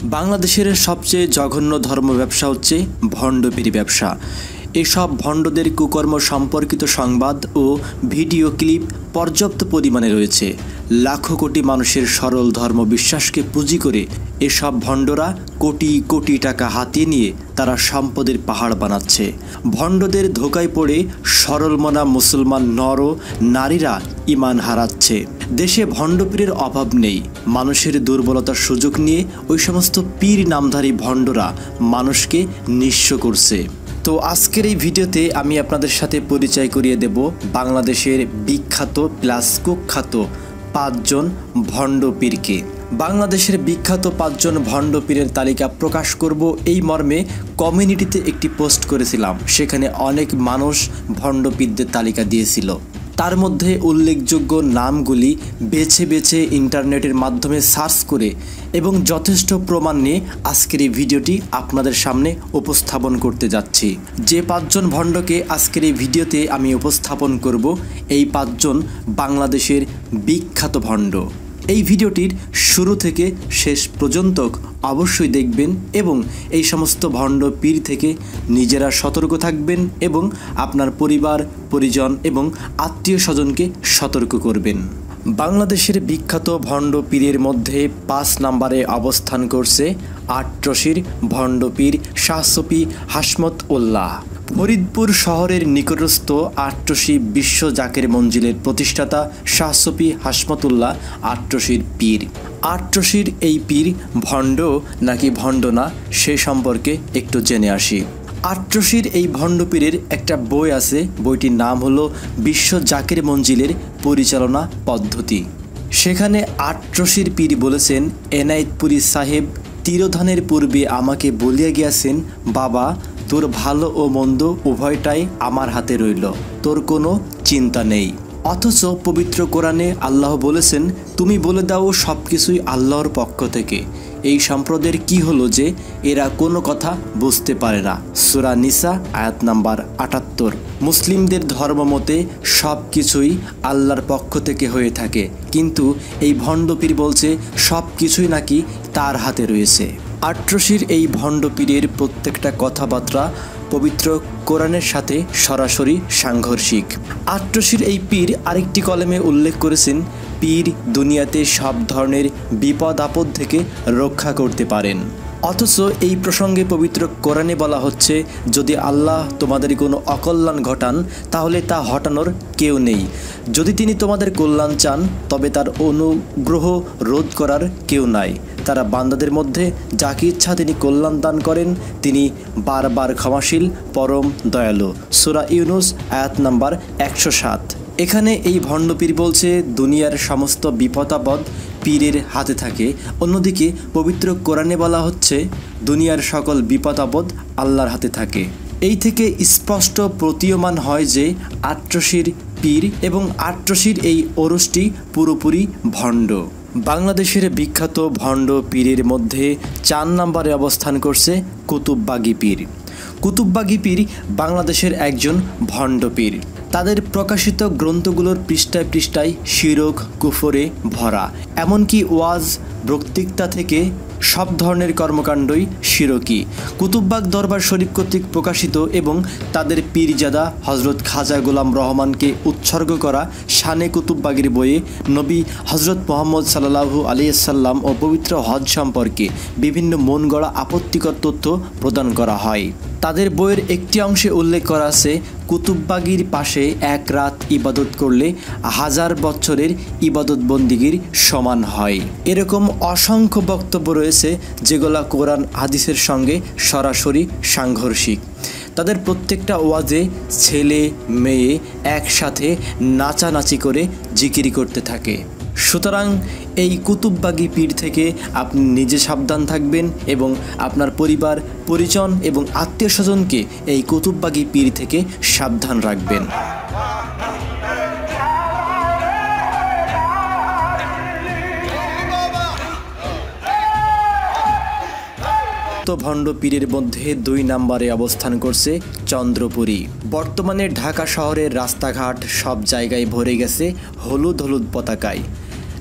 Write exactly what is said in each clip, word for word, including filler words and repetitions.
বাংলাদেশের সবচেয়ে জঘন্য ধর্ম ব্যবসা হচ্ছে ভণ্ড পীর ব্যবসা। এসব ভণ্ডদের কুকর্ম সম্পর্কিত সংবাদ ও ভিডিও ক্লিপ পর্যাপ্ত পরিমাণে রয়েছে। লাখো কোটি মানুষের সরল ধর্ম বিশ্বাসকে পুঁজি করে এসব ভণ্ডরা কোটি কোটি টাকা হাতিয়ে নিয়ে তারা সম্পদের পাহাড় বানাচ্ছে। ভণ্ডদের ধোকায় পড়ে সরলমনা মুসলমান নর ও নারীরা ঈমান হারাচ্ছে। দেশে ভণ্ড পীরের অভাব নেই। মানুষের দুর্বলতার সুযোগ নিয়ে ওই সমস্ত পীর নামধারী ভণ্ডরা মানুষকে নিঃস্ব করছে। তো আজকের এই ভিডিওতে আমি আপনাদের সাথে পরিচয় করিয়ে দেব বাংলাদেশের বিখ্যাত প্লাস কুখ্যাত পাঁচজন ভণ্ড পীরকে। বাংলাদেশের বিখ্যাত পাঁচজন ভণ্ড পীরের তালিকা প্রকাশ করব এই মর্মে কমিউনিটিতে একটি পোস্ট করেছিলাম। সেখানে অনেক মানুষ ভণ্ড পীরদের তালিকা দিয়েছিল। তার মধ্যে উল্লেখযোগ্য নামগুলি বেছে বেছে ইন্টারনেটের মাধ্যমে সার্চ করে এবং যথেষ্ট প্রমাণ নিয়ে আজকের এই ভিডিওটি আপনাদের সামনে উপস্থাপন করতে যাচ্ছি। যে পাঁচজন ভণ্ডকে আজকের এই ভিডিওতে আমি উপস্থাপন করব, এই পাঁচজন বাংলাদেশের বিখ্যাত ভণ্ড। এই ভিডিওটির শুরু থেকে শেষ পর্যন্ত অবশ্যই দেখবেন এবং এই সমস্ত ভণ্ড পীর থেকে নিজেরা সতর্ক থাকবেন এবং আপনার পরিবার পরিজন এবং আত্মীয় স্বজনকে সতর্ক করবেন। বাংলাদেশের বিখ্যাত ভণ্ড পীরের মধ্যে পাঁচ নম্বরে অবস্থান করছে আটরশির ভণ্ড পীর শাহ সফি হাসমত উল্লাহ। ফরিদপুর শহরের নিকটস্থ আটরশি বিশ্ব জাকের মঞ্জিলের প্রতিষ্ঠাতা শাহ সফি হাসমতুল্লাহ আটরশির পীর। আটরশির এই পীর ভণ্ড নাকি ভণ্ড না, সে সম্পর্কে একটু জেনে আসি। আটরশির এই ভণ্ড পীরের একটা বই আছে, বইটির নাম হলো বিশ্ব জাকের মঞ্জিলের পরিচালনা পদ্ধতি। সেখানে আটরশির পীর বলেছেন, এনায়েতপুরী সাহেব তিরোধানের পূর্বে আমাকে বলিয়া গিয়াছেন, বাবা তোর ভালো ও মন্দ উভয়টাই আমার হাতে রইল, তোর কোনো চিন্তা নেই। অথচ পবিত্র কোরআনে আল্লাহ বলেছেন, তুমি বলে দাও সব কিছুই আল্লাহর পক্ষ থেকে। এই সম্প্রদায়ের কি হলো যে এরা কোনো কথা বুঝতে পারে না। সূরা নিসা আয়াত নাম্বার আটাত্তর। মুসলিমদের ধর্মমতে সব কিছুই আল্লাহর পক্ষ থেকে হয়ে থাকে, কিন্তু এই ভণ্ড পীর বলছে সব কিছুই নাকি তার হাতে রয়েছে। আটরশির এই ভণ্ড পীরের প্রত্যেকটা কথাবার্তা পবিত্র কোরআনের সাথে সরাসরি সাংঘর্ষিক। আটরশির এই পীর আরেকটি কলমে উল্লেখ করেছেন, পীর দুনিয়াতে সব ধরনের বিপদ আপদ থেকে রক্ষা করতে পারেন। অথচ এই প্রসঙ্গে পবিত্র কোরআনে বলা হচ্ছে, যদি আল্লাহ তোমাদের কোনো অকল্যাণ ঘটান তাহলে তা হটানোর কেউ নেই। যদি তিনি তোমাদের কল্যাণ চান তবে তার অনুগ্রহ রোধ করার কেউ নাই। তারা বান্দাদের মধ্যে যাকে ইচ্ছা তিনি কল্যাণ দান করেন, তিনি বারবার ক্ষমাশীল পরম দয়ালু। সূরা ইউনুস আয়াত নাম্বার একশো সাত। এখানে এই ভণ্ড পীর বলছে দুনিয়ার সমস্ত বিপদ আপদ পীরের হাতে থাকে। অন্যদিকে পবিত্র কোরআনে বলা হচ্ছে দুনিয়ার সকল বিপদ আপদ আল্লাহর হাতে থাকে। এই থেকে স্পষ্ট প্রতীয়মান হয় যে আটরশির পীর এবং আটরশির এই ওরসটি পুরোপুরি ভণ্ড। বাংলাদেশের বিখ্যাত ভণ্ড পীরের মধ্যে চার নম্বরে অবস্থান করছে কুতুববাগী পীর। কুতুববাগী পীর বাংলাদেশের একজন ভণ্ড পীর। তাদের প্রকাশিত গ্রন্থগুলোর পৃষ্ঠায় পৃষ্ঠায় শিরক কুফরে ভরা। এমনকি ওয়াজ বক্তৃতা থেকে সব ধরনের কর্মকাণ্ডই শিরকি। কুতুববাগ দরবার শরীফ কর্তৃক প্রকাশিত এবং তাদের পীরজাদা হজরত খাজা গোলাম রহমানকে উৎসর্গ করা শানে কুতুববাগীর বইয়ে নবী হজরত মোহাম্মদ সাল্লাল্লাহু আলাইহি সাল্লাম ও পবিত্র হজ সম্পর্কে বিভিন্ন মন গড়া আপত্তিকর তথ্য প্রদান করা হয়। তাদের বইয়ের একটি অংশে উল্লেখ করা আছে, কুতুববাগীর পাশে এক রাত ইবাদত করলে হাজার বছরের ইবাদত বন্দিগির সমান হয়। এরকম অসংখ্য বক্তব্য রয়েছে যেগুলো কোরআন হাদিসের সঙ্গে সরাসরি সাংঘর্ষিক। তাদের প্রত্যেকটা ওয়াজে ছেলে মেয়ে একসাথে নাচানাচি করে জিকিরি করতে থাকে। সুতরাং এই কুতুববাগী পীর থেকে আপনি নিজে সাবধান থাকবেন এবং আপনার পরিবার পরিজন এবং আত্মীয় স্বজনকে এই কুতুববাগী পীর থেকে সাবধান রাখবেন। তো ভণ্ড পীরের মধ্যে দুই নম্বরে অবস্থান করছে চন্দ্রপুরী। বর্তমানে ঢাকা শহরের রাস্তাঘাট সব জায়গায় ভরে গেছে হলুদ হলুদ পতাকায়।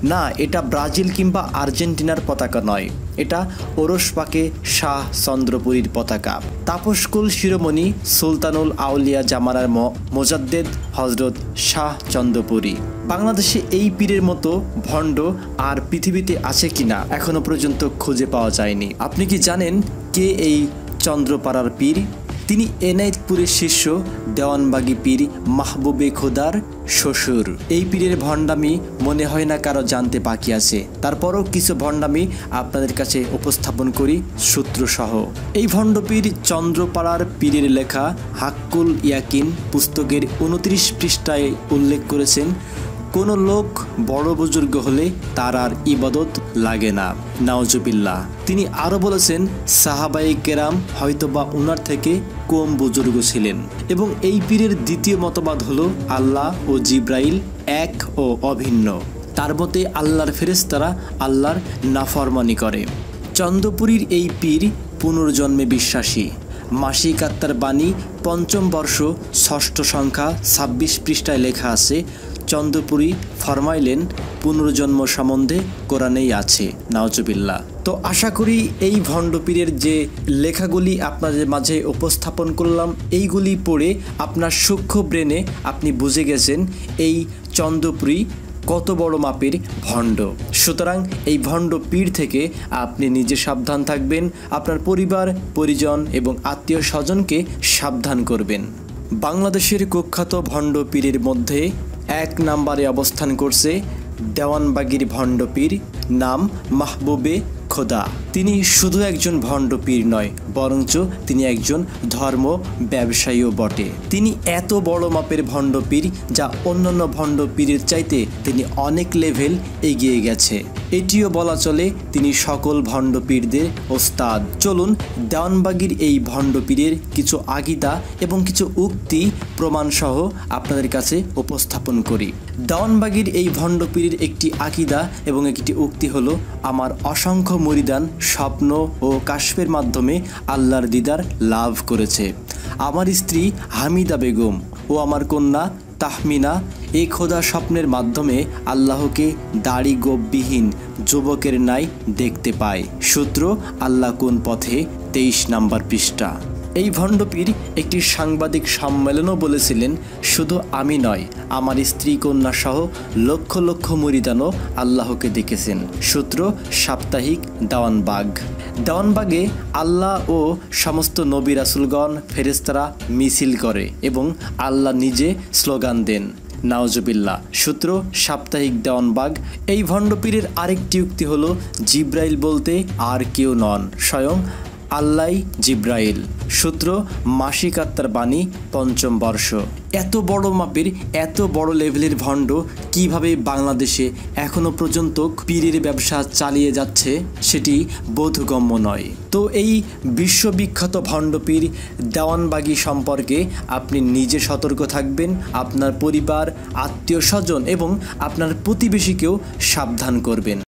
না, এটা ব্রাজিল কিংবা আর্জেন্টিনার পতাকা নয়, এটা ওরসপাকে শাহ চন্দ্রপুরীর পতাকা। তাপসকুল শিরোমণি সুলতানুল আউলিয়া জামানার মোজাদ্দেদ হজরত শাহ চন্দ্রপুরী। বাংলাদেশে এই পীরের মতো ভণ্ড আর পৃথিবীতে আছে কিনা এখনো পর্যন্ত খুঁজে পাওয়া যায়নি। আপনি কি জানেন কে এই চন্দ্রপাড়ার পীর? তিনি এনায়েতপুরের শিষ্য দেওয়ানবাগী পীর মাহবুবে খোদার শ্বশুর। এই পীরের ভণ্ডামি মনে হয় না কারো জানতে বাকি আছে, তারপরও কিছু ভণ্ডামি আপনাদের কাছে উপস্থাপন করি সূত্রসহ। এই ভণ্ড পীর চন্দ্রপাড়ার পীরের লেখা হাক্কুল ইয়াকিন পুস্তকের উনত্রিশ পৃষ্ঠায় উল্লেখ করেছেন, কোনো লোক বড় বুজুর্গ হলে তার আর ইবাদত লাগে না। নাউজুবিল্লাহ। তিনি আরও বলেছেন, সাহাবায়ে কেরাম হয়তোবা উনার থেকে কম বুজুর্গ ছিলেন। এবং এই পীরের দ্বিতীয় মতবাদ হলো আল্লাহ ও জিব্রাইল এক ও অভিন্ন। তার মতে আল্লাহর ফেরেশতারা আল্লাহর নাফরমানি করে। চন্দ্রপুরীর এই পীর পুনর্জন্মে বিশ্বাসী। মাসিক আত্মার বাণী পঞ্চম বর্ষ ষষ্ঠ সংখ্যা ছাব্বিশ পৃষ্ঠায় লেখা আছে, চন্দ্রপুরী ফরমাইলেন পুনর্জন্ম সম্বন্ধে কোরআনেই আছে। নাউজুবিল্লাহ। তো আশা করি এই ভণ্ড পীরের যে লেখাগুলি আপনাদের মাঝে উপস্থাপন করলাম, এইগুলি পড়ে আপনার সূক্ষ্ম ব্রেনে আপনি বুঝে গেছেন এই চন্দ্রপুরী কত বড় মাপের ভণ্ড। সুতরাং এই ভণ্ড পীর থেকে আপনি নিজে সাবধান থাকবেন, আপনার পরিবার পরিজন এবং আত্মীয় স্বজনকে সাবধান করবেন। বাংলাদেশের কুখ্যাত ভণ্ড পীরের মধ্যে এক নম্বরে অবস্থান করছে দেওয়ানবাগীর ভণ্ড পীর, নাম মাহবুবে খোদা। তিনি শুধু একজন ভণ্ড পীর নয়, বরঞ্চ তিনি একজন ধর্ম ব্যবসায়ীও বটে। তিনি এত বড় মাপের ভণ্ড পীর যা অন্যান্য ভণ্ড পীরের চাইতে তিনি অনেক লেভেল এগিয়ে গেছে। এটিও বলা চলে তিনি সকল ভণ্ড পীরদের ওস্তাদ। চলুন দেওয়ানবাগীর এই ভণ্ড পীরের কিছু আগীদা এবং কিছু উক্তি প্রমাণসহ আপনাদের কাছে উপস্থাপন করি। দেওয়ানবাগীর এই ভণ্ড পীরের একটি আকীদা এবং একটি উক্তি হলো, আমার অসংখ্য মুরিদান স্বপ্ন ও কাশফের মাধ্যমে আল্লাহর দিদার লাভ করেছে। আমার স্ত্রী হামিদা বেগম ও আমার কন্যা তাহমিনা এই খোদা স্বপ্নের মাধ্যমে আল্লাহকে দাড়ি গোপবিহীন যুবকের ন্যায় দেখতে পায়। সূত্র আল্লাহ কোন পথে, তেইশ নম্বর পৃষ্ঠা। এই ভণ্ড পীর একটি সাংবাদিক সম্মেলনও বলেছিলেন, শুধু আমি নয়, আমার স্ত্রী কন্যা সহ লক্ষ লক্ষ মুরিদানও আল্লাহকে দেখেছেন। সূত্র সাপ্তাহিক দেওয়ানবাগ। দেওয়ানবাগে আল্লাহ ও সমস্ত নবী রাসূলগণ ফেরেশতারা মিছিল করে এবং আল্লাহ নিজে স্লোগান দেন। নাউজুবিল্লাহ। সূত্র সাপ্তাহিক দেওয়ানবাগ। এই ভণ্ড পীরের আরেকটি উক্তি হলো, জিব্রাইল বলতে আর কেউ নন, স্বয়ং আল্লাহ জিব্রাইল। সূত্র মাসিক আত্মার বাণী পঞ্চম বর্ষ। এত বড় মাপের এত বড় লেভেলের ভণ্ড কিভাবে বাংলাদেশে এখনো পর্যন্ত পীরের ব্যবসা চালিয়ে যাচ্ছে সেটি বোধগম্য নয়। তো এই বিশ্ববিখ্যাত ভণ্ড পীর দেওয়ানবাগী সম্পর্কে আপনি নিজে সতর্ক থাকবেন, আপনার পরিবার আত্মীয় স্বজন এবং আপনার প্রতিবেশীকেও সাবধান করবেন।